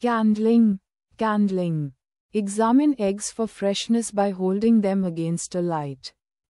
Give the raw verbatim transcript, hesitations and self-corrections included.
Candling. Candling. Examine eggs for freshness by holding them against a light.